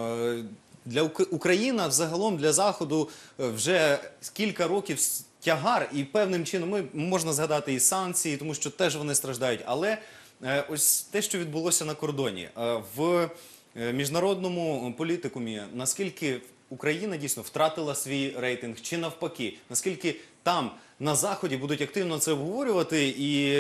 Для Україна, взагалом, для Заходу вже кілька років тягар, і певним чином можна згадати і санкції, тому що теж вони страждають. Але ось те, що відбулося на кордоні, в міжнародному політикумі, наскільки Україна дійсно втратила свій рейтинг, чи навпаки, наскільки там на Заході будуть активно це обговорювати, і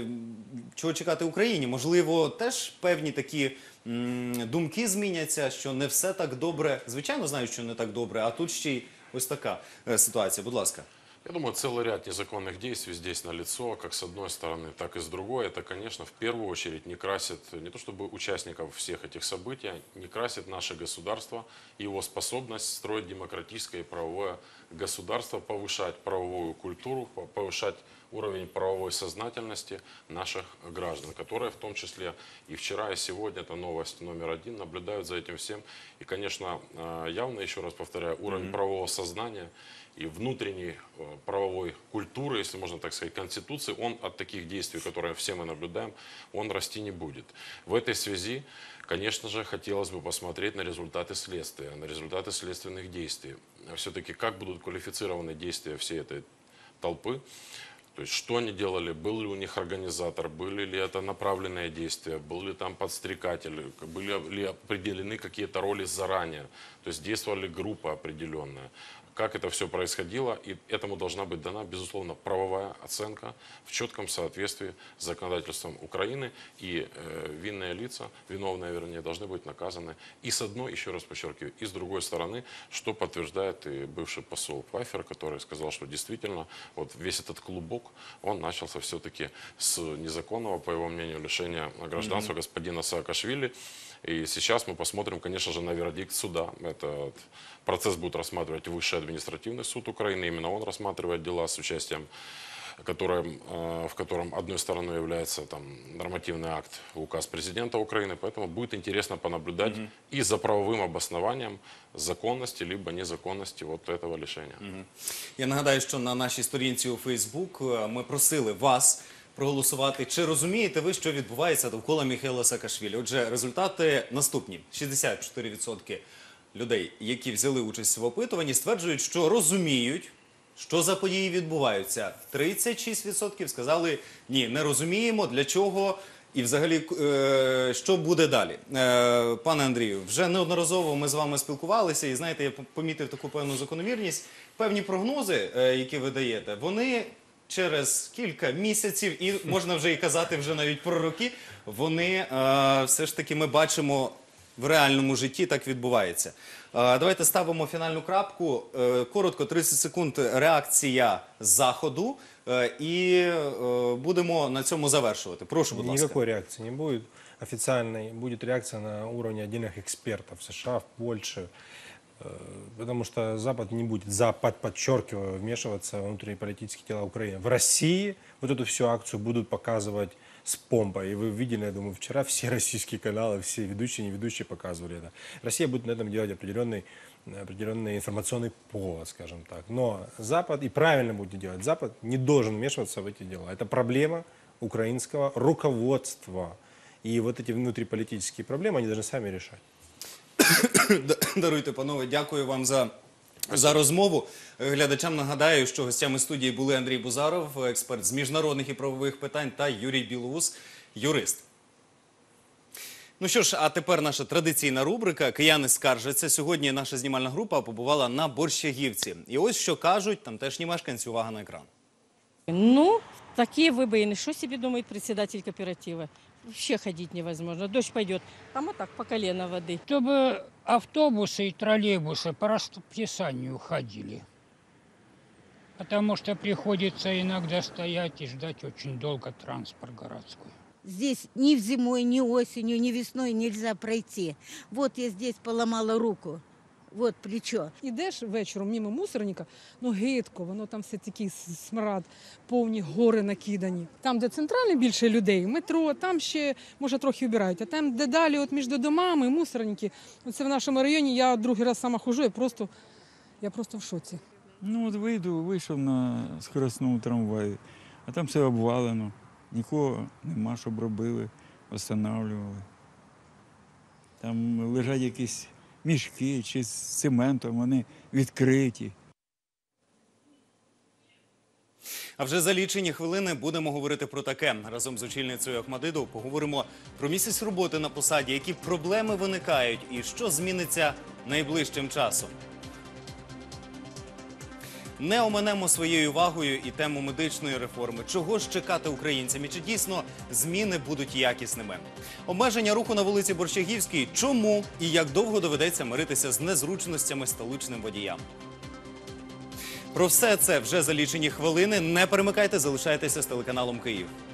чого чекати Україні? Можливо, теж певні такі думки зміняться, що не все так добре. Звичайно, знаю, що не так добре, а тут ще й ось така ситуація. Будь ласка. Я думаю, целый ряд незаконных действий здесь налицо, как с одной стороны, так и с другой. Это, конечно, в первую очередь не красит, не то чтобы участников всех этих событий, не красит наше государство, его способность строить демократическое и правовое государство, повышать правовую культуру, повышать уровень правовой сознательности наших граждан, которые в том числе и вчера, и сегодня, это новость номер один, наблюдают за этим всем. И, конечно, явно, еще раз повторяю, уровень правового сознания и внутренней правовой культуры, если можно так сказать, конституции, он от таких действий, которые все мы наблюдаем, он расти не будет. В этой связи, конечно же, хотелось бы посмотреть на результаты следствия, на результаты следственных действий. Все-таки как будут квалифицированы действия всей этой толпы, То есть, что они делали, был ли у них организатор, были ли это направленные действия, был ли там подстрекатель, были ли определены какие-то роли заранее, то есть действовали группа определенная. Как это все происходило, и этому должна быть дана, безусловно, правовая оценка в четком соответствии с законодательством Украины, и винные лица, виновные, вернее, должны быть наказаны и с одной, еще раз подчеркиваю, и с другой стороны, что подтверждает и бывший посол Пфайфер, который сказал, что действительно вот весь этот клубок, он начался все-таки с незаконного, по его мнению, лишения гражданства господина Саакашвили. И сейчас мы посмотрим, конечно же, на вердикт суда. Этот процесс будет рассматривать Высший административный суд Украины. Именно он рассматривает дела с участием, в котором одной стороной является там, нормативный акт, указ президента Украины. Поэтому будет интересно понаблюдать и за правовым обоснованием законности либо незаконности вот этого лишения. Я нагадаю, що на нашій сторінці у Facebook ми просили вас проголосувати. Чи розумієте ви, що відбувається довкола Міхейла Саакашвілі? Отже, результати наступні. 64% людей, які взяли участь в опитуванні, стверджують, що розуміють, що за події відбуваються. 36% сказали, ні, не розуміємо, для чого і взагалі, що буде далі. Пане Андрію, вже неодноразово ми з вами спілкувалися і, знаєте, я помітив таку певну закономірність. Певні прогнози, які ви даєте, вони через кілька місяців, і можна вже і казати вже навіть про роки, вони все ж таки ми бачимо в реальному житті, так відбувається. Давайте ставимо фінальну крапку. Коротко, 30 секунд реакція Заходу і будемо на цьому завершувати. Прошу, будь ласка. Никакой реакции не будет официальной. Будет реакция на уровне отдельных экспертов в США, в Польше. Потому что Запад не будет, подчеркиваю, вмешиваться в внутренние политические дела Украины. В России вот эту всю акцию будут показывать с помпой. И вы видели, я думаю, вчера все российские каналы, все ведущие, неведущие показывали это. Россия будет на этом делать определенный информационный повод, скажем так. Но Запад, и правильно будет делать, Запад не должен вмешиваться в эти дела. Это проблема украинского руководства. И вот эти внутриполитические проблемы они должны сами решать. Даруйте, панове, дякую вам за розмову. Глядачам нагадаю, що гостями студії були Андрій Бузаров, експерт з міжнародних і правових питань, та Юрій Білоус, юрист. Ну що ж, а тепер наша традиційна рубрика «Кияни скаржаться». Сьогодні наша знімальна група побувала на Борщагівці. І ось що кажуть тамтешні мешканці. Увага на екран. Ну, такие выбоины. Что себе думает председатель кооператива? Вообще ходить невозможно. Дождь пойдет, там вот так по колено воды. Чтобы автобусы и троллейбусы по расписанию ходили. Потому что приходится иногда стоять и ждать очень долго транспорт городской. Здесь ни зимой, ни осенью, ни весной нельзя пройти. Вот я здесь поломала руку. Вот плечо. Ідеш вечором мимо мусорника, ну гидко, воно там все такий смрад, повні гори накидані. Там, де центрально більше людей, метро, там ще, може, трохи убирають. А там, де далі, от між домами, мусорники, оце в нашому районі, я другий раз сама хожу, я просто в шоці. Ну, от вийшов на скоростному трамваї, а там все обвалено, нікого нема, щоб робили, встановлювали. Там лежать якісь мішки чи з цементом, вони відкриті. А вже за лічені хвилини будемо говорити про таке. Разом з очільницею Охмадиту поговоримо про місяць роботи на посаді, які проблеми виникають і що зміниться найближчим часом. Не оминемо своєю увагою і тему медичної реформи. Чого ж чекати українцям і чи дійсно зміни будуть якісними? Обмеження руху на вулиці Борщагівській. Чому і як довго доведеться миритися з незручностями столичним водіям? Про все це вже за лічені хвилини. Не перемикайте, залишайтеся з телеканалом «Київ».